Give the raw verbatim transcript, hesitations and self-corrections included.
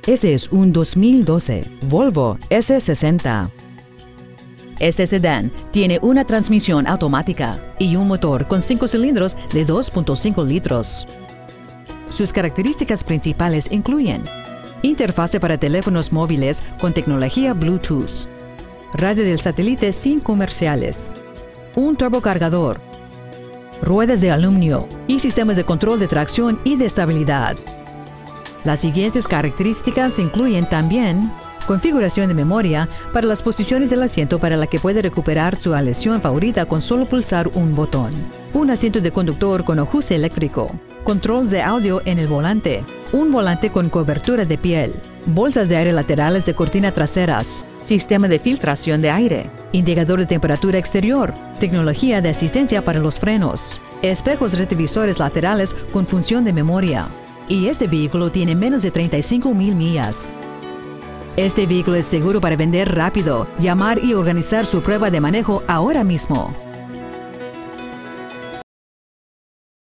Este es un dos mil doce Volvo ese sesenta. Este sedán tiene una transmisión automática y un motor con cinco cilindros de dos punto cinco litros. Sus características principales incluyen interfase para teléfonos móviles con tecnología Bluetooth, radio del satélite sin comerciales, un turbocargador, ruedas de aluminio y sistemas de control de tracción y de estabilidad. Las siguientes características incluyen también configuración de memoria para las posiciones del asiento para la que puede recuperar su aleación favorita con solo pulsar un botón, un asiento de conductor con ajuste eléctrico, controles de audio en el volante, un volante con cobertura de piel, bolsas de aire laterales de cortina traseras, sistema de filtración de aire, indicador de temperatura exterior, tecnología de asistencia para los frenos, espejos retrovisores laterales con función de memoria. Y este vehículo tiene menos de treinta y cinco mil millas. Este vehículo es seguro para vender rápido. Llamar y organizar su prueba de manejo ahora mismo.